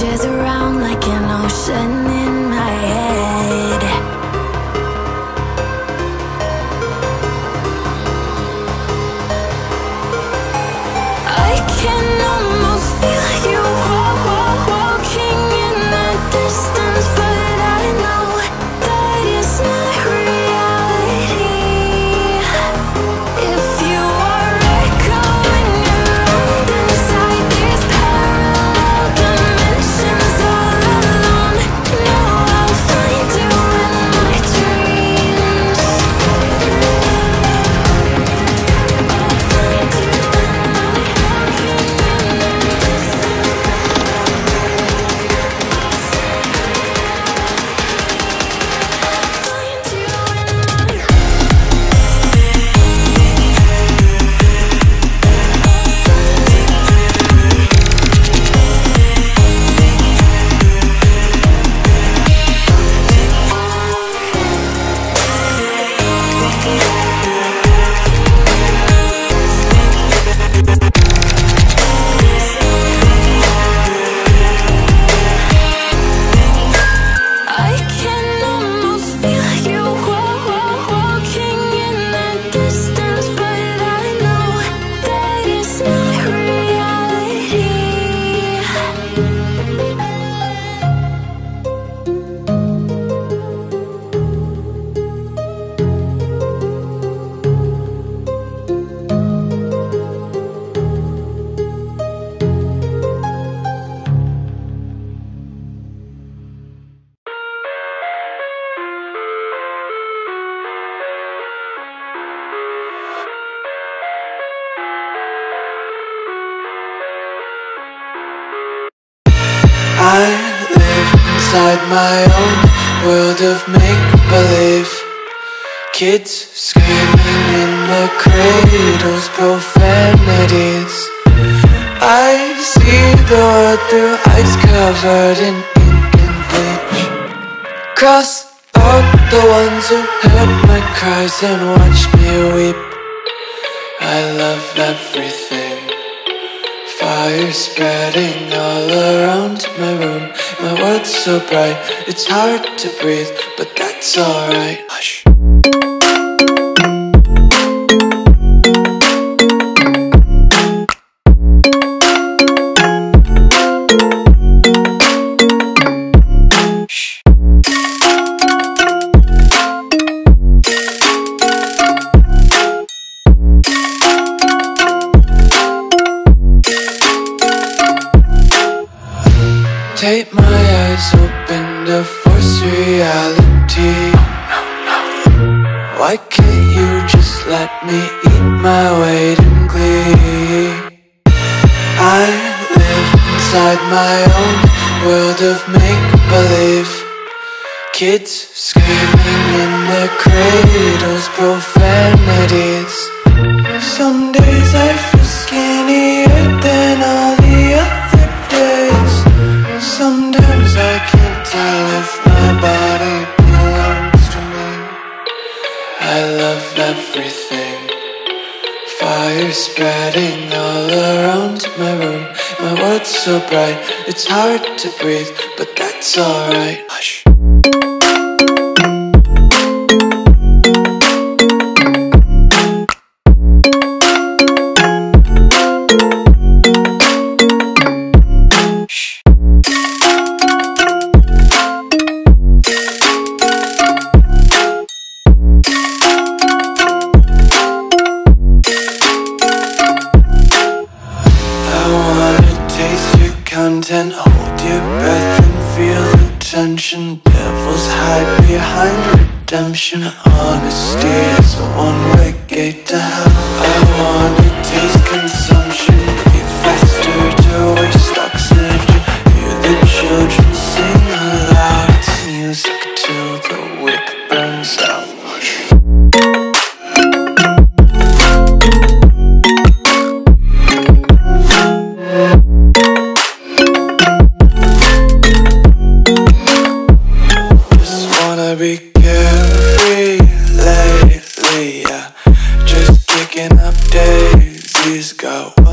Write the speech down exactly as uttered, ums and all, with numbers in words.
Pictures around like an ocean in my head. I can almost feel you walk, walk, walking in the distance, but I know that it's not reality. If you are echoing around inside these parallel dimensions all alone, know I'll find you in my dreams. I'll find you in my walking in the I can almost feel you walk, walk, walking in the distance, but I know that it's not reality. I live inside my own world of make-believe. Kids screaming in the cradles, profanities. I see the world through eyes covered in ink and bleach. Cross out the ones who heard my cries and watched me weep. I love everything. Fire spreading all around my room. My world's so bright, it's hard to breathe, but that's alright. Hush. Tape my eyes open to force reality. Why can't you just let me eat my weight in glee? I live inside my own world of make-believe. Kids screaming in their cradles, profanities. Some days I feel skinnier than all the other days. Sometimes I can't tell if my body belongs to me. I love everything. Fire spreading all around my room. My world's so bright, it's hard to breathe, but that's alright. Hush. Content, hold your breath and feel the tension. Devils hide behind redemption. Honesty is a one-way gate to hell. I wanna taste consumption. Breathe faster to waste oxygen. Hear the children sing aloud. It's music till the wick burns out. Be carefree lately, yeah. Just kicking up daisies, got